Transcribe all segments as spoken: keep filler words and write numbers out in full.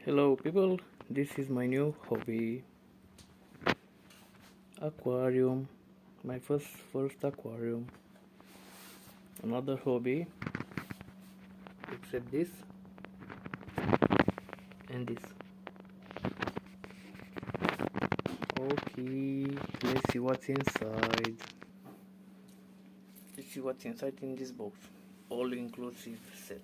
Hello people, this is my new hobby, aquarium, my first first aquarium. Another hobby, except this and this. Okay, let's see what's inside. Let's see what's inside in this box, all-inclusive set.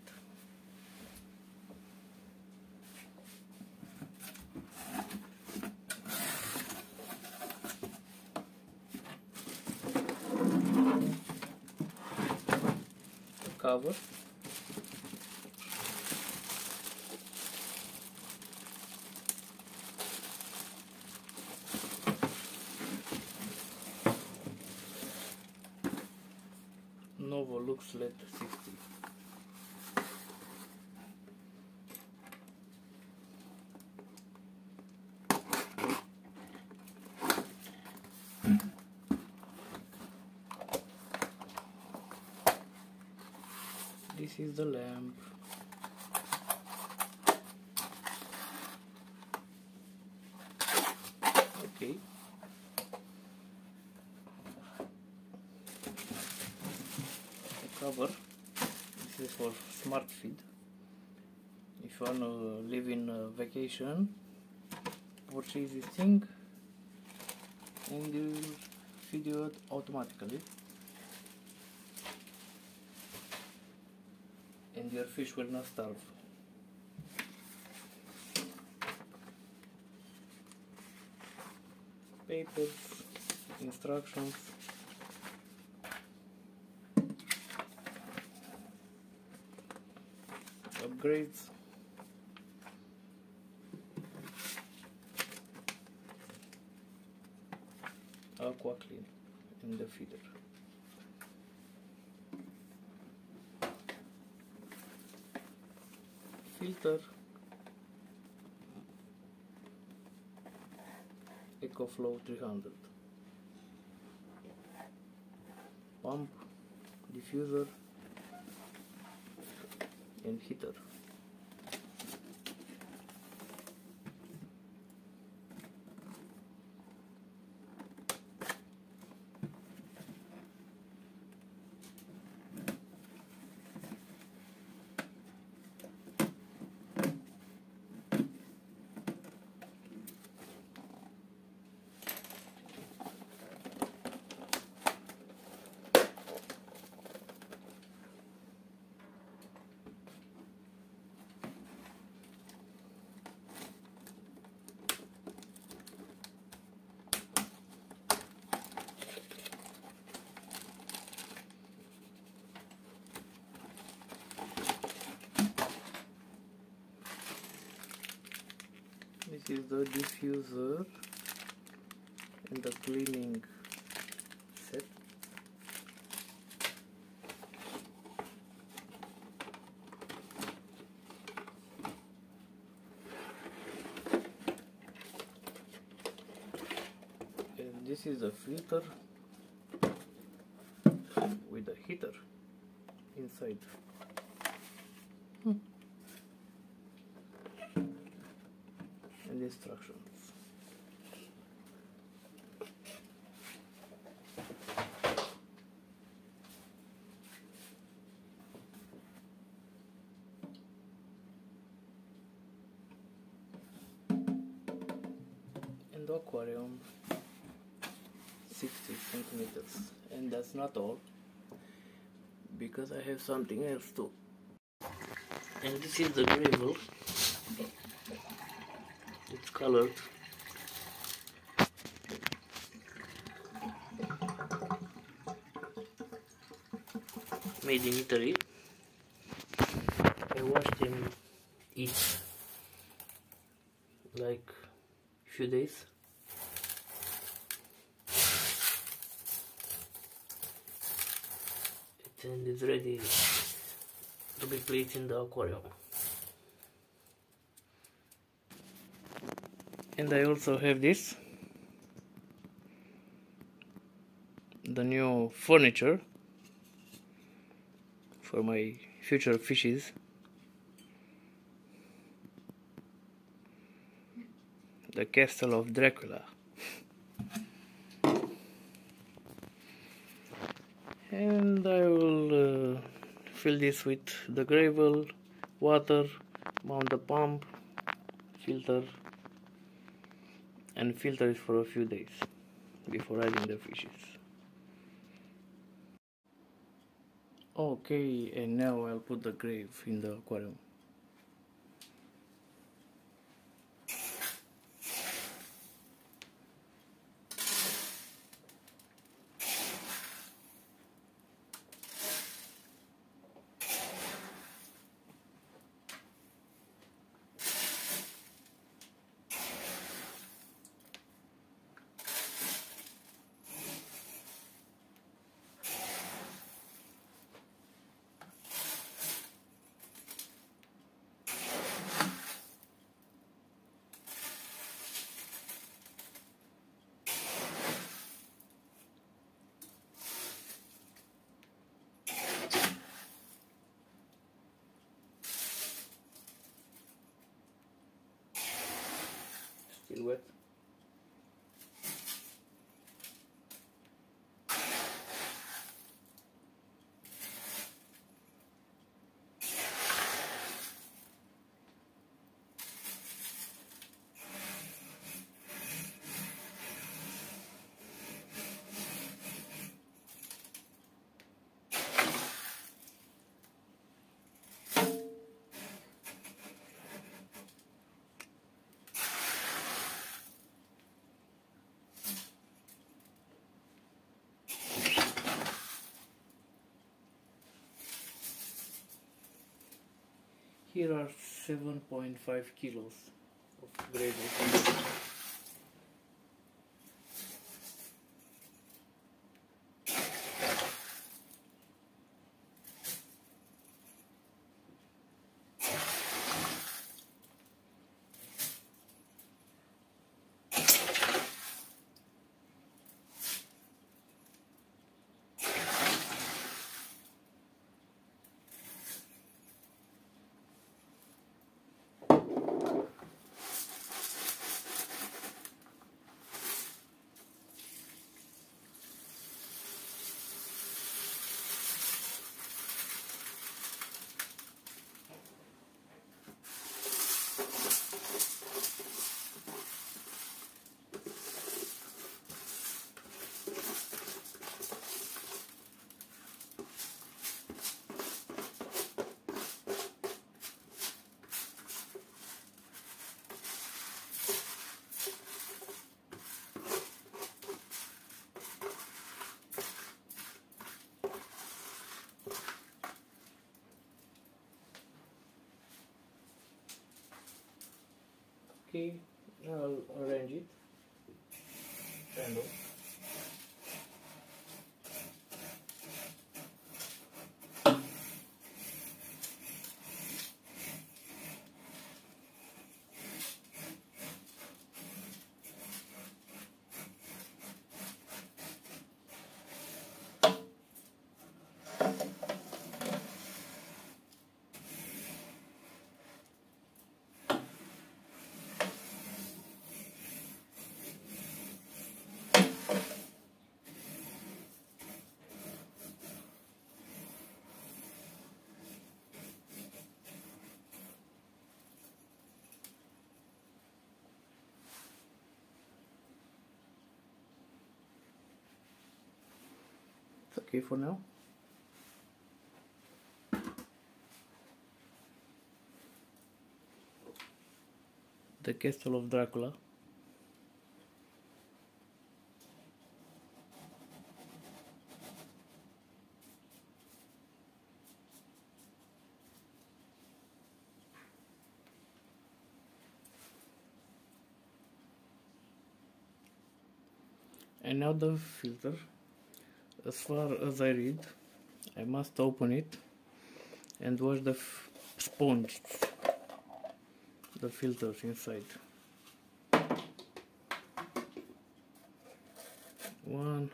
Cover, Lux L E D sixty. This is the lamp. Okay. The cover. This is for smart feed. If you want to live in a vacation, purchase this thing and it will feed you automatically. And your fish will not starve. Papers, instructions, upgrades, aqua clean in the feeder. Filter, EcoFlow three hundred, pump, diffuser and heater. This is the diffuser and the cleaning set. And this is the filter with the heater inside. Hmm. And instructions. And the aquarium, sixty centimeters. And that's not all, because I have something else too. And this is the gravel. It's colored. Made in Italy. I watched him eat like a few days. And it's ready to be placed in the aquarium. And I also have this, the new furniture for my future fishes. the castle of Dracula. And I will uh, fill this with the gravel, water, mount the pump, filter, and filter it for a few days before adding the fishes. Okay, and now I'll put the grave in the aquarium. Still wet. Here are seven point five kilos of gravel. Okay, now I'll arrange it. Kind of. Okay for now. The castle of Dracula. And now the filter. As far as I read, I must open it and wash the f sponge, the filters inside. One,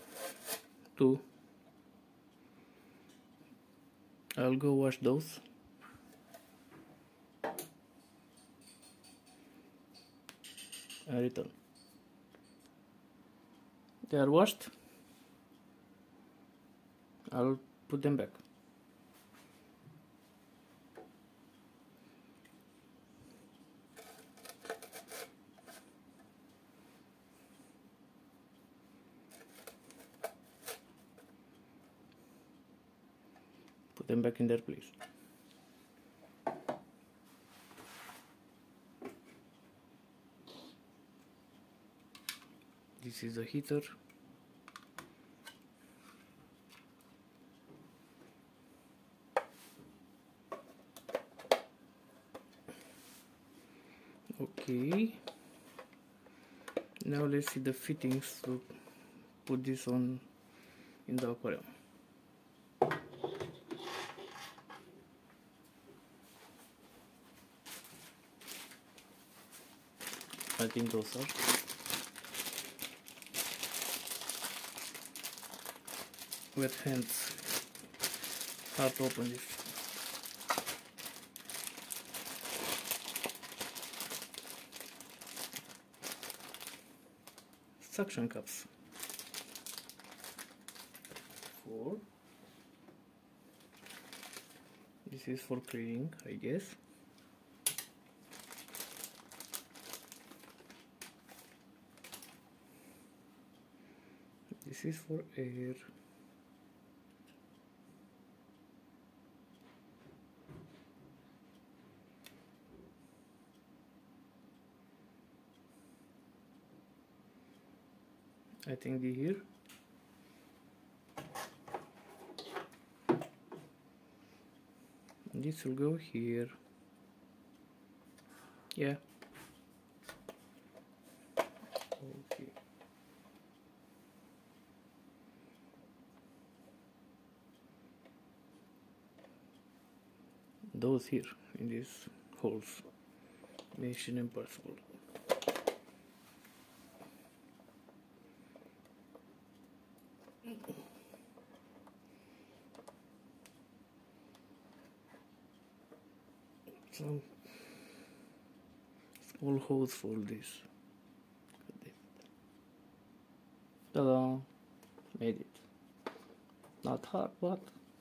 two. I'll go wash those. and return. They are washed. I'll put them back. Put them back in their place. This is the heater. Okay, now let's see the fittings to put this on in the aquarium. I think those are. Wet hands. Hard to open this. Suction cups. Four. This is for cleaning, I guess. This is for air. I think the here. This will go here. Yeah. Okay. Those here in these holes. Mission impossible. Some small holes for this. Ta-da! Made it. Not hard, but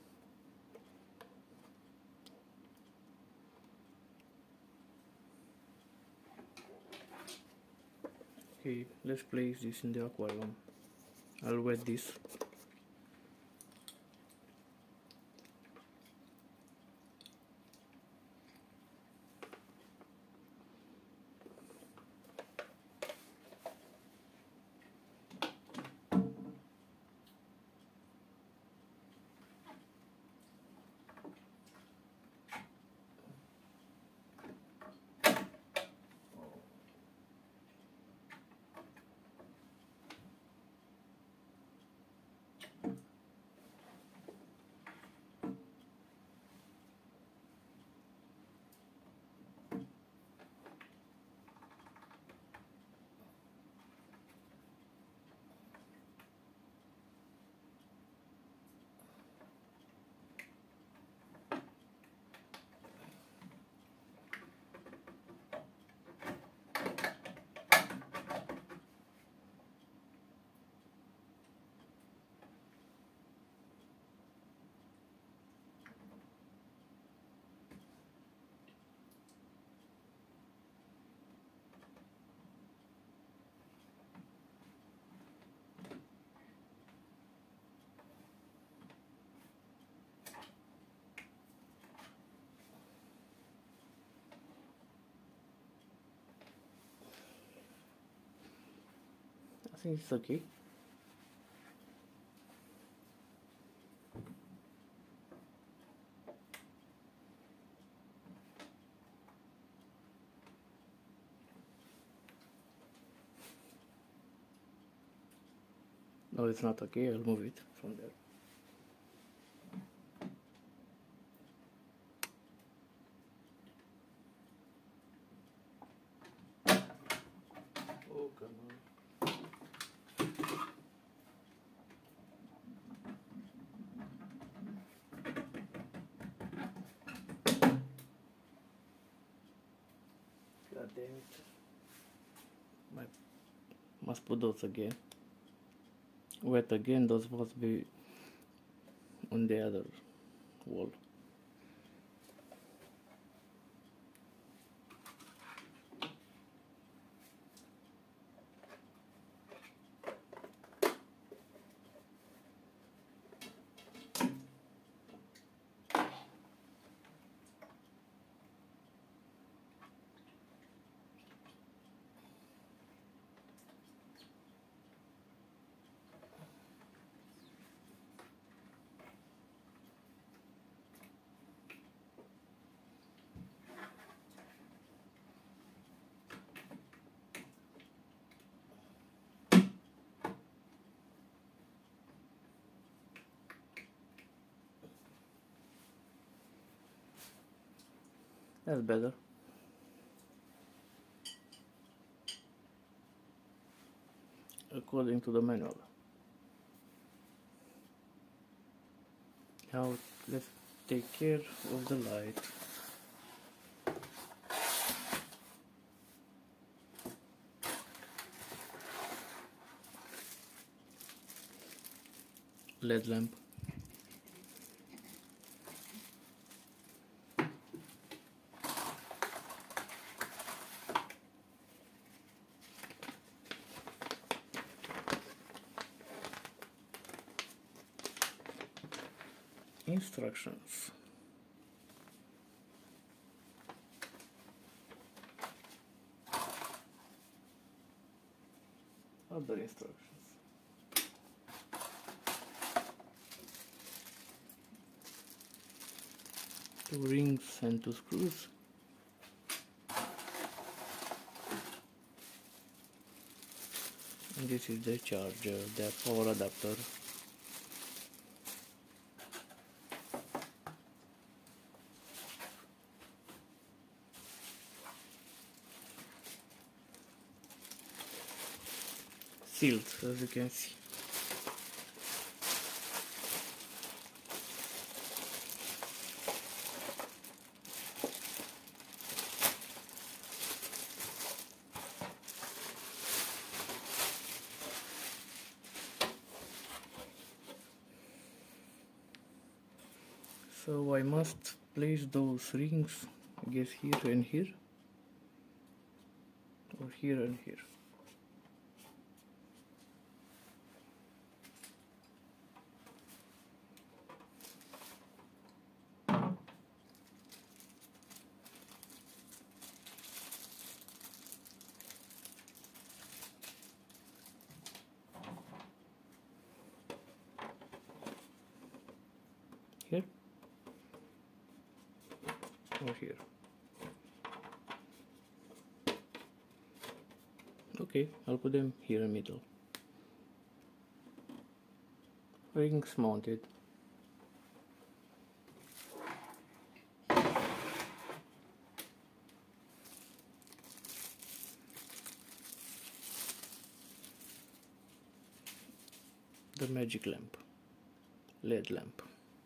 okay, let's place this in the aquarium. I'll wet this. I think it's okay. No, it's not okay. I'll move it from there. Oh, come on. God damn it. I must put those again. Wet again, those must be on the other wall. That's better. According to the manual. Now let's take care of the light. L E D lamp. Instructions. Other instructions. Two rings and two screws. And this is the charger, the power adapter. Sealed, as you can see. So I must place those rings, I guess, here and here, or here and here. Here or here. Okay, I'll put them here in the middle. Rings mounted. The magic lamp, L E D lamp.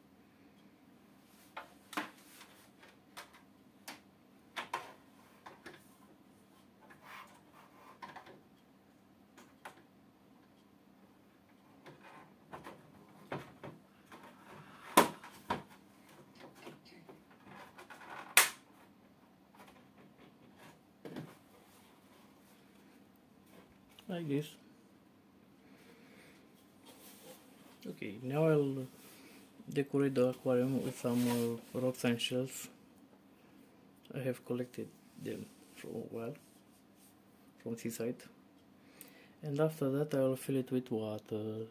Like this. Okay, now I'll decorate the aquarium with some uh, rocks and shells. I have collected them for a while from seaside, and after that I will fill it with water.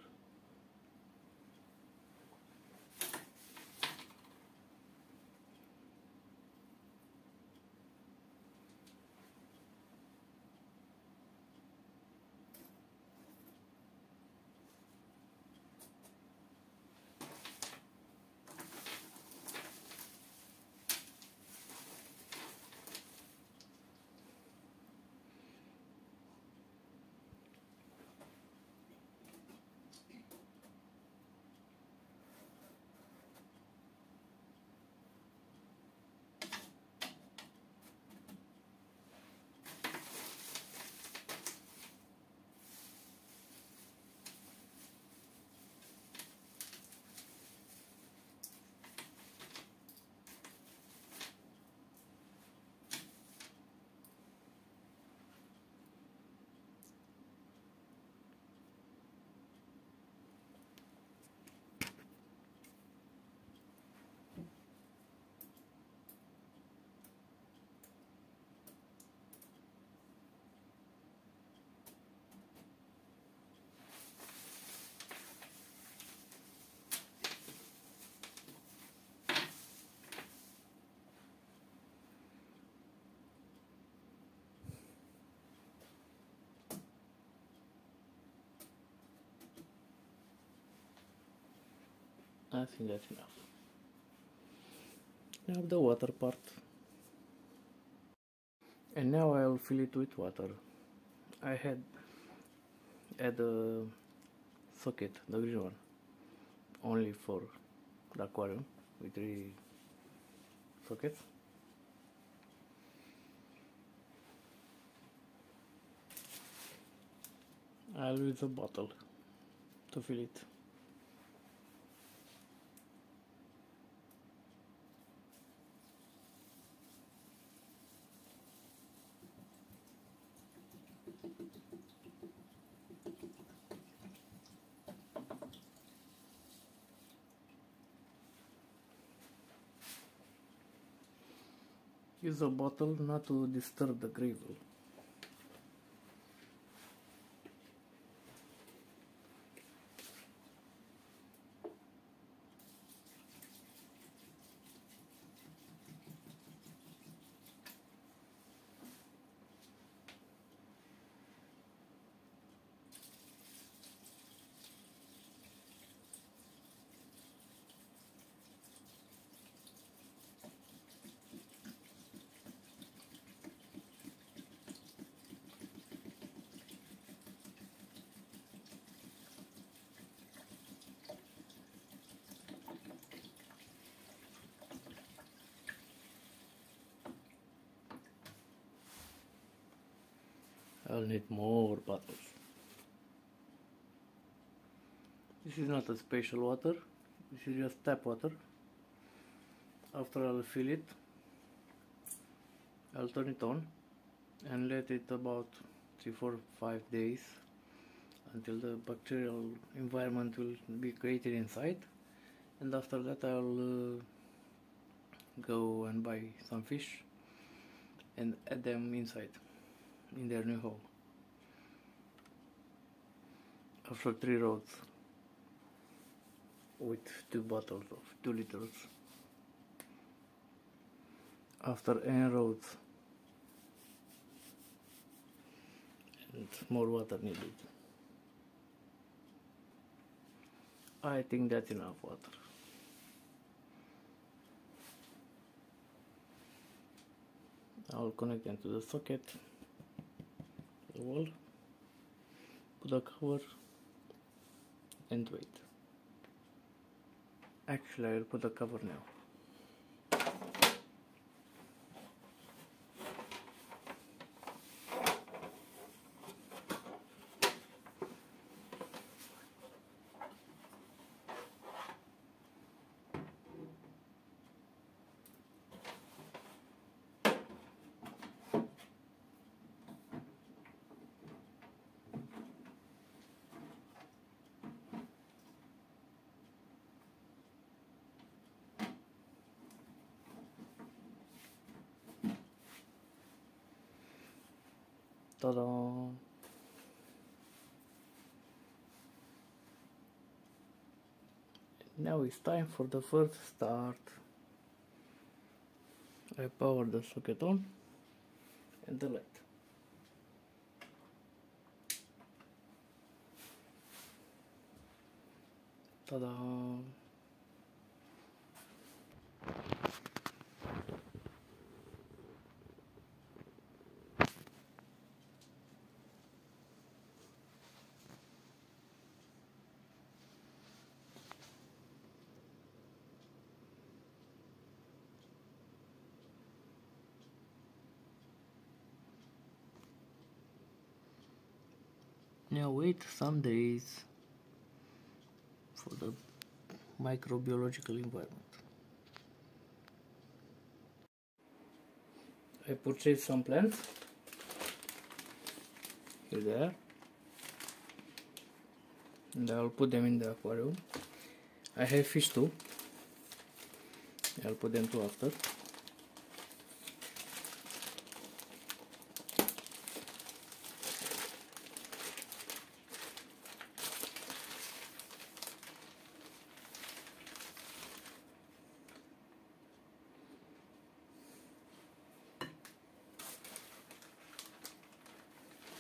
I think that's enough. Now the water part. And now I'll fill it with water. I had add a socket, the green one, only for the aquarium with three sockets. I'll use a bottle to fill it. Use a bottle not to disturb the gravel. I'll need more bottles. This is not a special water, this is just tap water. After I'll fill it, I'll turn it on and let it about three, four, five days until the bacterial environment will be created inside, and after that I'll uh, go and buy some fish and add them inside in their new home. After three rows with two bottles of two liters. After n rows and more water needed. I think that's enough water. I'll connect them to the socket, the wall, put a cover and wait. Actually, I'll put a cover now. Ta-da! Now it's time for the first start. I power the socket on and the light. Ta-da! Now wait some days for the microbiological environment. I purchased some plants. Here they are. And I'll put them in the aquarium. I have fish too. I'll put them too after.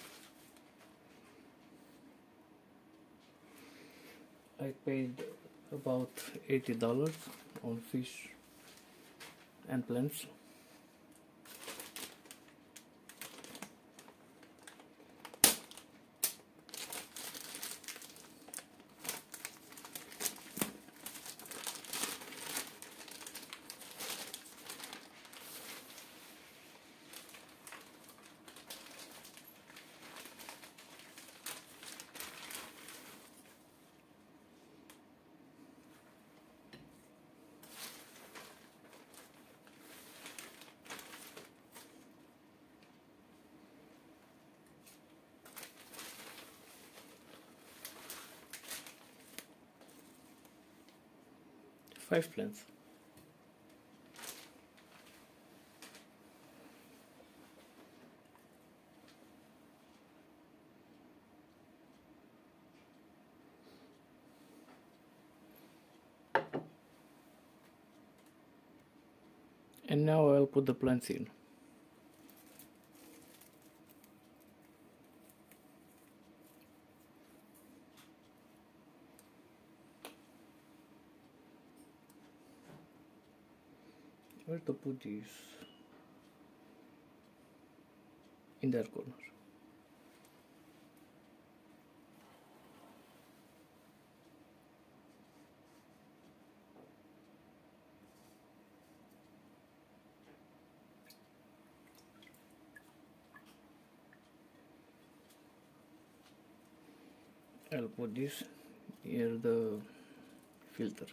I paid about eighty dollars on fish and plants. Five plants. And now I'll put the plants in. Where to put this? In that corner. I'll put this near the filter.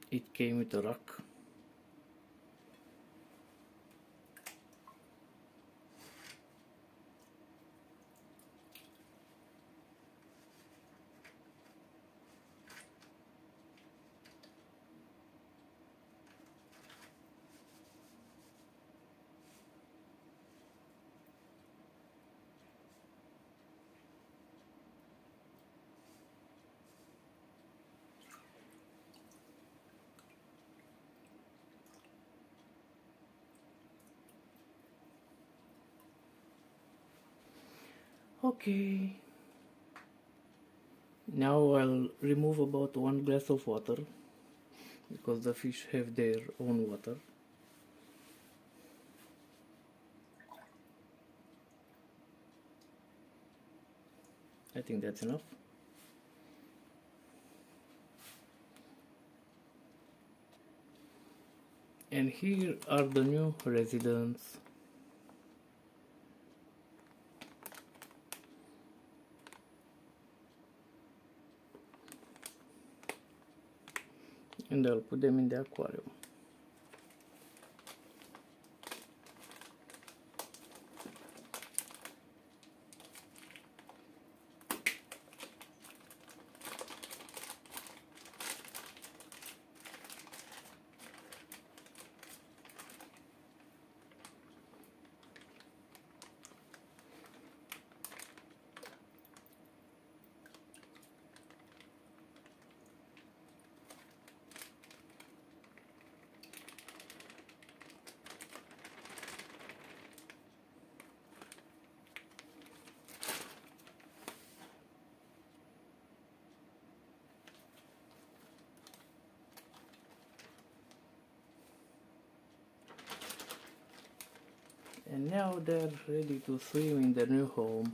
it came with a rock. Okay, now I'll remove about one glass of water because the fish have their own water. I think that's enough. And here are the new residents. And I'll put them in the aquarium. And now they're ready to swim in their new home.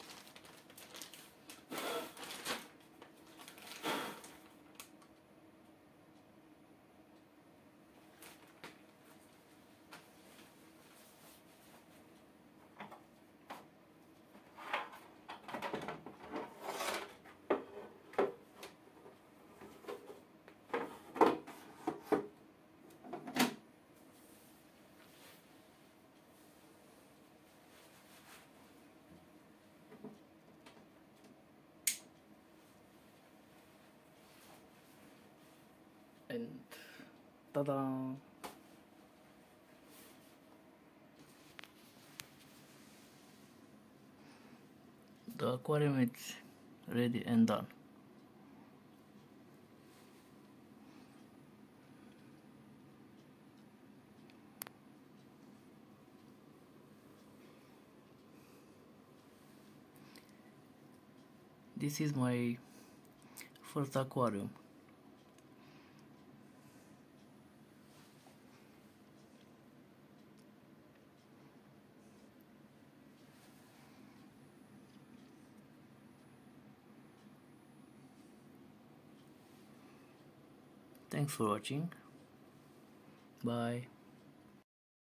And ta-da! The aquarium is ready and done. This is my first aquarium. Thanks for watching. Bye.